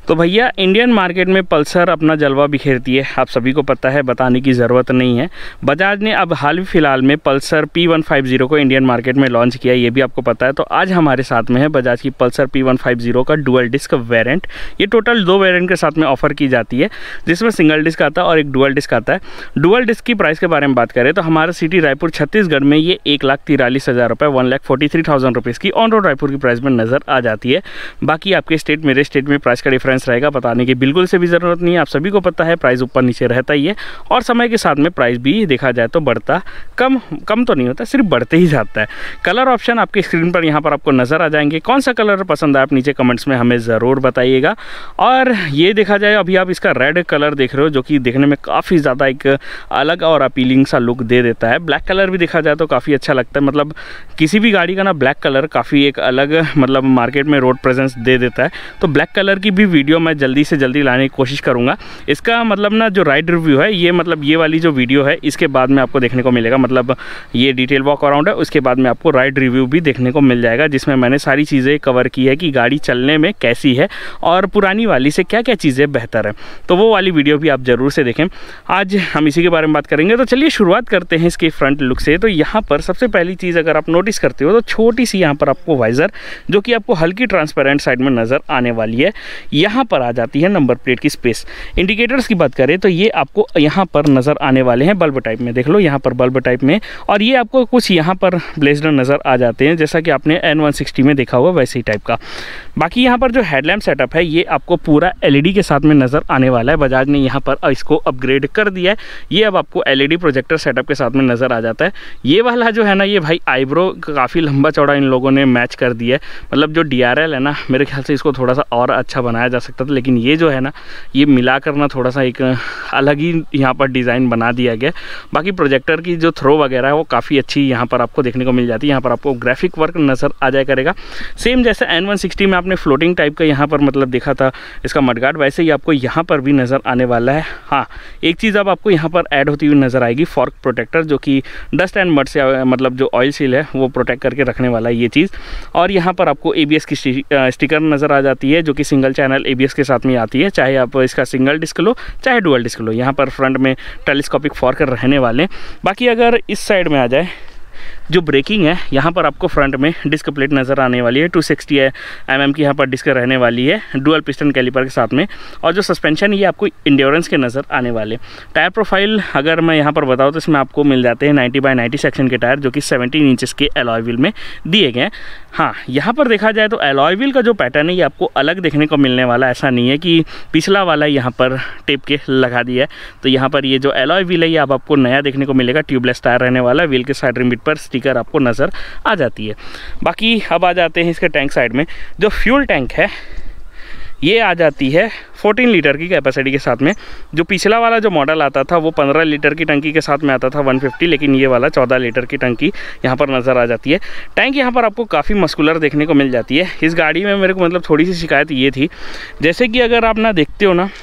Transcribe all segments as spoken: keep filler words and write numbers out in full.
तो भैया Indian market में पल्सर अपना जलवा बिखेरती है, आप सभी को पता है, बताने की ज़रूरत नहीं है। बजाज ने अब हाल फिलहाल में पल्सर पी वन फिफ्टी को इंडियन मार्केट में लॉन्च किया, ये भी आपको पता है। तो आज हमारे साथ में है बजाज की पल्सर पी वन फिफ्टी का डुअल डिस्क वेरिएंट। ये टोटल दो वेरिएंट के साथ में ऑफर की जाती है, जिसमें सिंगल डिस्क आता है और एक डुअल डिस्क आता है। डुअल डिस्क की प्राइस के बारे में बात करें तो हमारा सिटी रायपुर छत्तीसगढ़ में ये एक लाख तिरालीस हज़ार रुपये one lakh forty three thousand rupees की ऑन रोड रायपुर की प्राइस में नज़र आ जाती है। बाकी आपके स्टेट मेरे स्टेट में प्राइस का डिफरेंस रहेगा, बताने की बिल्कुल से भी ज़रूरत नहीं है, आप सभी को पता है प्राइस ऊपर नीचे रहता ही है। और समय के साथ में प्राइस भी देखा जाए तो बढ़ता कम कम तो नहीं होता, सिर्फ बढ़ते ही जाता है। कलर ऑप्शन आपकी स्क्रीन पर यहाँ पर आपको नज़र आ जाएंगे। कौन सा कलर पसंद आया आप नीचे कमेंट्स में हमें ज़रूर बताइएगा। और ये देखा जाए अभी आप इसका रेड कलर देख रहे हो, जो कि देखने में काफ़ी ज़्यादा एक अलग और अपीलिंग सा लुक दे देता है। ब्लैक कलर भी देखा जाए तो काफ़ी अच्छा लगता है, मतलब किसी भी गाड़ी का ना ब्लैक कलर काफ़ी एक अलग मतलब मार्केट में रोड प्रेजेंस दे देता है। तो ब्लैक कलर की भी वीडियो मैं जल्दी से जल्दी लाने की कोशिश करूंगा। इसका मतलब ना जो राइड रिव्यू है, ये मतलब ये वाली जो वीडियो है इसके बाद में आपको देखने को मिलेगा, मतलब ये डिटेल वॉक अराउंड है, उसके बाद में आपको राइड रिव्यू भी देखने को मिल जाएगा, जिसमें मैंने सारी चीज़ें कवर की है कि गाड़ी चलने में कैसी है और पुरानी वाली से क्या क्या चीज़ें बेहतर है। तो वो वाली वीडियो भी आप ज़रूर से देखें। आज हम इसी के बारे में बात करेंगे। तो चलिए शुरुआत करते हैं इसके फ्रंट लुक से। तो यहाँ पर सबसे पहली चीज़ अगर आप नोटिस करते हो तो छोटी सी यहाँ पर आपको वाइज़र, जो कि आपको हल्की ट्रांसपेरेंट साइड में नज़र आने वाली है। यहाँ पर आ जाती है नंबर प्लेट की स्पेस। इंडिकेटर्स की बात करें तो ये आपको यहाँ पर नज़र आने वाले हैं बल्ब टाइप में, देख लो यहाँ पर बल्ब टाइप में। और ये आपको कुछ यहाँ पर ब्लेज्ड नज़र आ जाते हैं, जैसा कि आपने एन वन सिक्सटी में देखा हुआ वैसे ही टाइप का। बाकी यहाँ पर जो हेडलैम्प सेटअप है ये आपको पूरा एलईडी के साथ में नज़र आने वाला है। बजाज ने यहाँ पर इसको अपग्रेड कर दिया है, ये अब आपको एलईडी प्रोजेक्टर सेटअप के साथ में नज़र आ जाता है। ये वाला जो है ना, ये भाई आईब्रो काफ़ी लंबा चौड़ा इन लोगों ने मैच कर दिया है। मतलब जो डी आर एल है ना, मेरे ख्याल से इसको थोड़ा सा और अच्छा बनाया जा सकता था, लेकिन ये जो है ना, ये मिला करना थोड़ा सा एक अलग ही यहाँ पर डिज़ाइन बना दिया गया। बाकी प्रोजेक्टर की जो थ्रो वगैरह है वो काफ़ी अच्छी यहाँ पर आपको देखने को मिल जाती है। यहाँ पर आपको ग्राफिक वर्क नज़र आ जाया करेगा, सेम जैसे एन वन सिक्सटी में आपने फ्लोटिंग टाइप का यहाँ पर मतलब देखा था इसका मडगार्ड, वैसे ही आपको यहाँ पर भी नज़र आने वाला है। हाँ, एक चीज़ अब आपको यहाँ पर ऐड होती हुई नज़र आएगी, फॉर्क प्रोटेक्टर, जो कि डस्ट एंड मड से मतलब जो ऑयल सील है वो प्रोटेक्ट करके रखने वाला है ये चीज़। और यहाँ पर आपको ए बी एस की स्टिकर नज़र आ जाती है, जो कि single channel A B S के साथ में आती है, चाहे आप इसका सिंगल डिस्क लो चाहे डुअल डिस्क लो। यहाँ पर फ्रंट में टेलीस्कोपिक फॉर्क रहने वाले हैं। बाकी अगर इस साइड में आ जाए, जो ब्रेकिंग है यहाँ पर आपको फ्रंट में डिस्क प्लेट नज़र आने वाली है, टू सिक्सटी एम एम की यहाँ पर डिस्क रहने वाली है डुअल पिस्टन कैलिपर के साथ में। और जो सस्पेंशन ये आपको इंड्योरेंस के नज़र आने वाले। टायर प्रोफाइल अगर मैं यहाँ पर बताऊँ तो इसमें आपको मिल जाते हैं नाइन्टी बाई नाइन्टी सेक्शन के टायर, जो कि सेवनटीन इंचेस के एलॉय व्हील में दिए गए हैं। हाँ, यहाँ पर देखा जाए तो एलॉय व्हील का जो पैटर्न है ये आपको अलग देखने को मिलने वाला, ऐसा नहीं है कि पिछला वाला यहाँ पर टेप के लगा दिया है। तो यहाँ पर ये जो एलॉय व्हील है ये अब आपको नया देखने को मिलेगा, ट्यूबलेस टायर रहने वाला है। व्हील के साइड रिमिट पर स्टिकर आपको नज़र आ जाती है। बाकी अब आ जाते हैं इसके टैंक साइड में। जो फ्यूल टैंक है ये आ जाती है फोर्टीन लीटर की कैपेसिटी के साथ में। जो पिछला वाला जो मॉडल आता था वो पंद्रह लीटर की टंकी के साथ में आता था वन फिफ्टी, लेकिन ये वाला चौदह लीटर की टंकी यहाँ पर नज़र आ जाती है। टैंक यहाँ पर आपको काफ़ी मस्कुलर देखने को मिल जाती है। इस गाड़ी में मेरे को मतलब थोड़ी सी शिकायत ये थी, जैसे कि अगर आप ना देखते हो ना,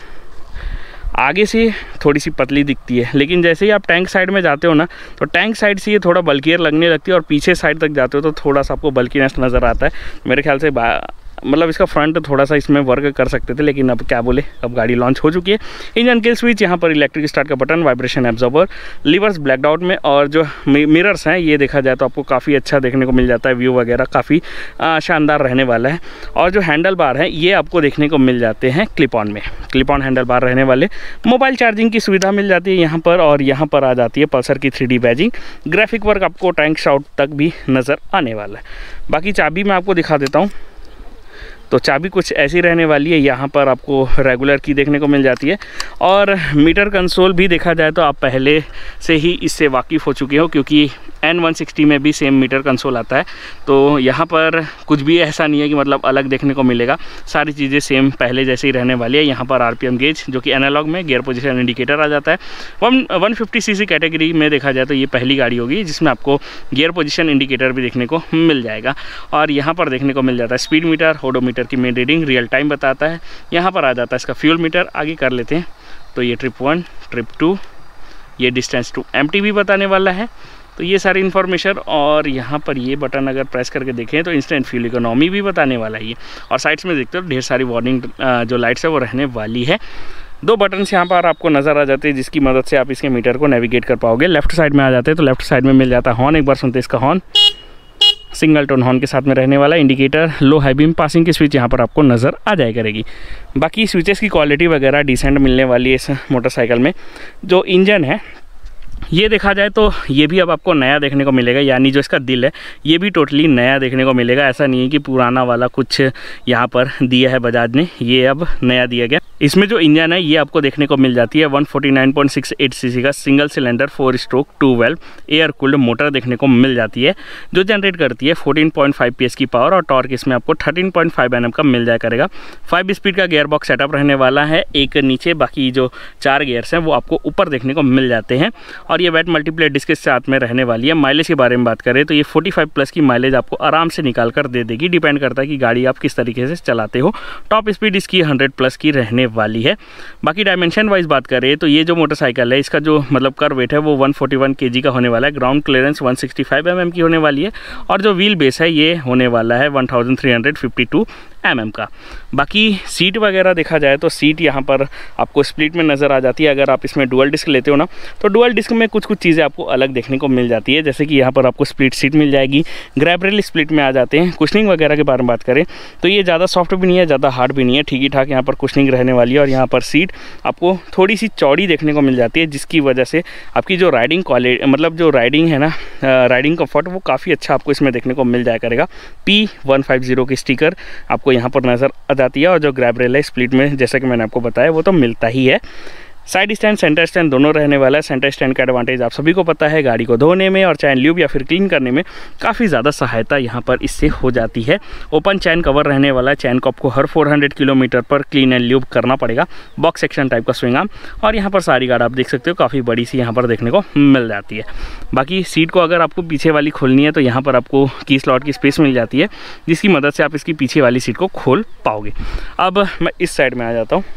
आगे से थोड़ी सी पतली दिखती है, लेकिन जैसे ही आप टैंक साइड में जाते हो ना तो टैंक साइड से ये थोड़ा बल्कियर लगने लगती है, और पीछे साइड तक जाते हो तो थोड़ा सा आपको बल्कीनेस नज़र आता है। मेरे ख्याल से मतलब इसका फ्रंट थोड़ा सा इसमें वर्क कर सकते थे, लेकिन अब क्या बोले, अब गाड़ी लॉन्च हो चुकी है। इंजन किल स्विच, यहाँ पर इलेक्ट्रिक स्टार्ट का button, vibration absorber, levers blacked out में। और जो मिरर्स हैं ये देखा जाए तो आपको काफ़ी अच्छा देखने को मिल जाता है, व्यू वगैरह काफ़ी शानदार रहने वाला है। और जो हैंडल बार है ये आपको देखने को मिल जाते हैं क्लिप ऑन में, क्लिप ऑन हैंडल बार रहने वाले। मोबाइल चार्जिंग की सुविधा मिल जाती है यहाँ पर, और यहाँ पर आ जाती है पल्सर की three D badging. Graphic work आपको टैंक शाउट तक भी नज़र आने वाला है। बाकी चाबी मैं आपको दिखा देता हूँ। तो चाबी कुछ ऐसी रहने वाली है, यहाँ पर आपको रेगुलर की देखने को मिल जाती है। और मीटर कंसोल भी देखा जाए तो आप पहले से ही इससे वाकिफ़ हो चुके हो, क्योंकि एन वन सिक्सटी में भी सेम मीटर कंसोल आता है। तो यहाँ पर कुछ भी ऐसा नहीं है कि मतलब अलग देखने को मिलेगा, सारी चीज़ें सेम पहले जैसे ही रहने वाली है। यहाँ पर आरपीएम गेज, जो कि एनालॉग में, गियर पोजीशन इंडिकेटर आ जाता है। One one fifty C C category में देखा जाए तो ये पहली गाड़ी होगी जिसमें आपको गियर पोजीशन इंडिकेटर भी देखने को मिल जाएगा। और यहाँ पर देखने को मिल जाता है स्पीड मीटर, ओडोमीटर की मेन रीडिंग रियल टाइम बताता है। यहाँ पर आ जाता है इसका फ्यूल मीटर। आगे कर लेते हैं तो ये ट्रिप वन, ट्रिप टू, ये डिस्टेंस टू एम टी भी बताने वाला है। तो ये सारी इन्फॉर्मेशन, और यहाँ पर ये बटन अगर प्रेस करके देखें तो इंस्टेंट फ्यूल इकोनॉमी भी बताने वाला है ये। और साइड्स में देखते हो ढेर सारी वार्निंग जो लाइट्स है वो रहने वाली है। दो बटन्स यहाँ पर आपको नज़र आ जाते हैं जिसकी मदद से आप इसके मीटर को नेविगेट कर पाओगे। लेफ्ट साइड में आ जाते हैं तो लेफ्ट साइड में मिल जाता है हॉर्न। एक बार सुनते हैं इसका हॉर्न, सिंगल टोन हॉर्न के साथ में रहने वाला। Indicator, low high beam, passing की स्विच यहाँ पर आपको नज़र आ जाया करेगी। बाकी स्विचेस की क्वालिटी वगैरह डिसेंट मिलने वाली है इस मोटरसाइकिल में। जो इंजन है ये देखा जाए तो ये भी अब आपको नया देखने को मिलेगा, यानी जो इसका दिल है ये भी टोटली नया देखने को मिलेगा। ऐसा नहीं है कि पुराना वाला कुछ यहाँ पर दिया है बजाज ने, ये अब नया दिया गया। इसमें जो इंजन है ये आपको देखने को मिल जाती है one forty nine point six eight CC का single cylinder four stroke two valve air cooled motor देखने को मिल जाती है, जो जनरेट करती है फोर्टीन पॉइंट फाइव पीएस की पावर, और टॉर्क इसमें आपको थर्टीन पॉइंट फाइव एनएम का मिल जाया करेगा। फाइव स्पीड का गियर बॉक्स सेटअप रहने वाला है, एक नीचे, बाकी जो चार गियर्स हैं वो आपको ऊपर देखने को मिल जाते हैं। और ये वेट मल्टीप्लेट डिस्क के साथ में रहने वाली है। माइलेज के बारे में बात करें तो ये फोर्टी फाइव प्लस की माइलेज आपको आराम से निकाल कर दे देगी, डिपेंड करता है कि गाड़ी आप किस तरीके से चलाते हो। टॉप स्पीड इसकी हंड्रेड प्लस की रहने वाली है। बाकी डायमेंशन वाइज बात करें तो ये जो मोटरसाइकिल है इसका जो मतलब कर वेट है वो वन फोर्टी वन केजी का होने वाला है। Ground clearance one sixty five MM की होने वाली है, और जो व्हील बेस है ये होने वाला है one thousand three hundred fifty two M M का। बाकी सीट वगैरह देखा जाए तो सीट यहाँ पर आपको स्प्लिट में नज़र आ जाती है। अगर आप इसमें डुअल डिस्क लेते हो ना तो डुअल डिस्क में कुछ कुछ चीज़ें आपको अलग देखने को मिल जाती है, जैसे कि यहाँ पर आपको स्प्लिट सीट मिल जाएगी। ग्रैब रेल स्प्लिट में आ जाते हैं। कुशनिंग वगैरह के बारे में बात करें तो ये ज़्यादा सॉफ्ट भी नहीं है, ज़्यादा हार्ड भी नहीं है, ठीक ही ठाक यहाँ पर कुशनिंग रहने वाली है। और यहाँ पर सीट आपको थोड़ी सी चौड़ी देखने को मिल जाती है, जिसकी वजह से आपकी जो राइडिंग क्वालिटी मतलब जो राइडिंग है ना, राइडिंग कम्फर्ट वो काफ़ी अच्छा आपको इसमें देखने को मिल जाया करेगा। पी वन फाइव जीरो की स्टिकर आपको यहाँ पर नज़र जाती है, और जो ग्रैब रेल है स्प्लिट में जैसा कि मैंने आपको बताया वो तो मिलता ही है। साइड स्टैंड, सेंटर स्टैंड दोनों रहने वाला है। सेंटर स्टैंड का एडवांटेज आप सभी को पता है, गाड़ी को धोने में और चैन ल्यूब या फिर क्लीन करने में काफ़ी ज़्यादा सहायता यहाँ पर इससे हो जाती है। ओपन चैन कवर रहने वाला है, चैन को आपको हर फोर हंड्रेड किलोमीटर पर क्लीन एंड ल्यूब करना पड़ेगा। बॉक्स सेक्शन टाइप का स्विंग आर्म, और यहाँ पर सारी गार्ड आप देख सकते हो काफ़ी बड़ी सी यहाँ पर देखने को मिल जाती है। बाकी सीट को अगर आपको पीछे वाली खोलनी है तो यहाँ पर आपको की स्लॉट की स्पेस मिल जाती है, जिसकी मदद से आप इसकी पीछे वाली सीट को खोल पाओगे। अब मैं इस साइड में आ जाता हूँ।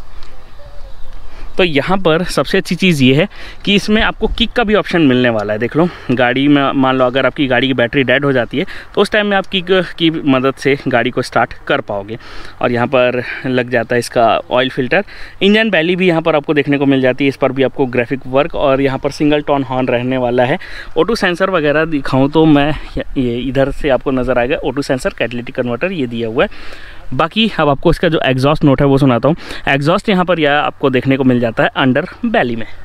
तो यहाँ पर सबसे अच्छी चीज़ ये है कि इसमें आपको किक का भी ऑप्शन मिलने वाला है। देख लो, गाड़ी में मान लो अगर आपकी गाड़ी की बैटरी डेड हो जाती है तो उस टाइम में आप किक की मदद से गाड़ी को स्टार्ट कर पाओगे। और यहाँ पर लग जाता है इसका ऑयल फिल्टर। इंजन बैली भी यहाँ पर आपको देखने को मिल जाती है, इस पर भी आपको ग्राफिक वर्क, और यहाँ पर सिंगल टोन हॉर्न रहने वाला है। ऑटो सेंसर वगैरह दिखाऊँ तो मैं ये इधर से आपको नज़र आएगा, ऑटो सेंसर, कैटेलिटिक कन्वर्टर ये दिया हुआ है। बाकी अब आपको इसका जो एग्जॉस्ट नोट है वो सुनाता हूँ। एग्जॉस्ट यहाँ पर यह आपको देखने को मिल जाता है अंडर बैली में।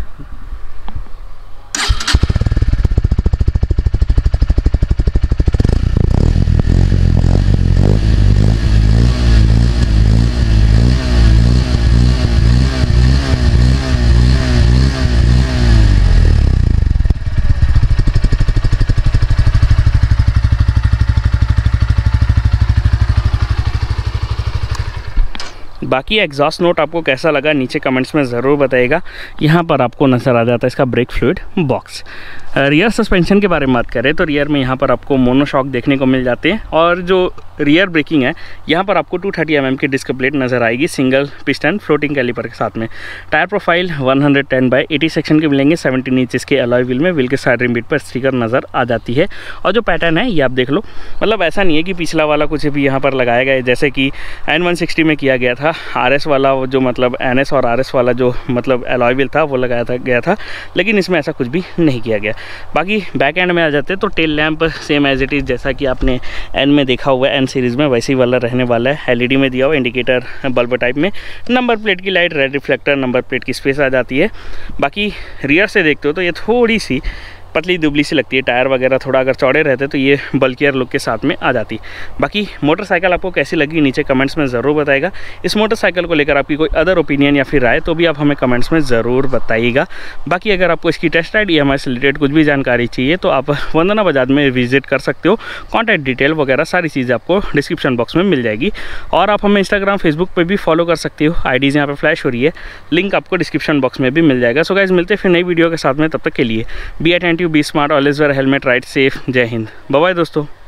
बाकी एग्जॉस्ट नोट आपको कैसा लगा नीचे कमेंट्स में ज़रूर बताइएगा। यहाँ पर आपको नज़र आ जाता है इसका brake fluid box. Rear suspension के बारे में बात करें तो रियर में यहाँ पर आपको मोनोशॉक देखने को मिल जाते हैं, और जो रियर ब्रेकिंग है यहाँ पर आपको टू थर्टी एम एम की डिस्क प्लेट नज़र आएगी, सिंगल पिस्टन फ्लोटिंग कैलिपर के साथ में। Tyre profile one hundred ten by eighty section के मिलेंगे, सेवनटीन इंचेस के अलॉय व्हील में। व्हील के साइड रिम बीट पर स्टिकर नज़र आ जाती है, और जो पैटर्न है ये आप देख लो, मतलब ऐसा नहीं है कि पिछला वाला कुछ भी यहाँ पर लगाया गया है, जैसे कि एन वन सिक्सटी में किया गया था। आर एस वाला जो मतलब एन एस और आर एस वाला जो मतलब अलॉय व्हील था वो लगाया था गया था, लेकिन इसमें ऐसा कुछ भी नहीं किया गया। बाकी बैक एंड में आ जाते हैं तो tail lamp same as it is जैसा कि आपने एन में देखा हुआ है, एन सीरीज़ में वैसे ही वाला रहने वाला है। एलईडी में दिया हुआ इंडिकेटर बल्ब टाइप में। नंबर प्लेट की light, red reflector, number plate की स्पेस आ जाती है। बाकी रियर से देखते हो तो ये थोड़ी सी पतली दुबली सी लगती है। टायर वगैरह थोड़ा अगर चौड़े रहते तो ये बल्कियर लुक के साथ में आ जाती। बाकी मोटरसाइकिल आपको कैसी लगी नीचे कमेंट्स में ज़रूर बताइएगा। इस मोटरसाइकिल को लेकर आपकी कोई अदर ओपिनियन या फिर राय तो भी आप हमें कमेंट्स में ज़रूर बताइएगा। बाकी अगर आपको इसकी test ride E M I से रिलेटेड कुछ भी जानकारी चाहिए तो आप वंदना बजाज में विजिट कर सकते हो। कॉन्टैक्ट डिटेल वगैरह सारी चीज़ें आपको डिस्क्रिप्शन बॉक्स में मिल जाएगी, और आप हमें इंस्टाग्राम फेसबुक पर भी फॉलो कर सकते हो। आई डीज़ यहाँ पर फ्लैश हो रही है, लिंक आपको डिस्क्रिप्शन बॉक्स में भी मिल जाएगा। सो गाइस मिलते हैं फिर नई वीडियो के साथ में, तब तक के लिए be attentive, be smart, always wear helmet, ride safe. जय हिंद, बाय बाय दोस्तों।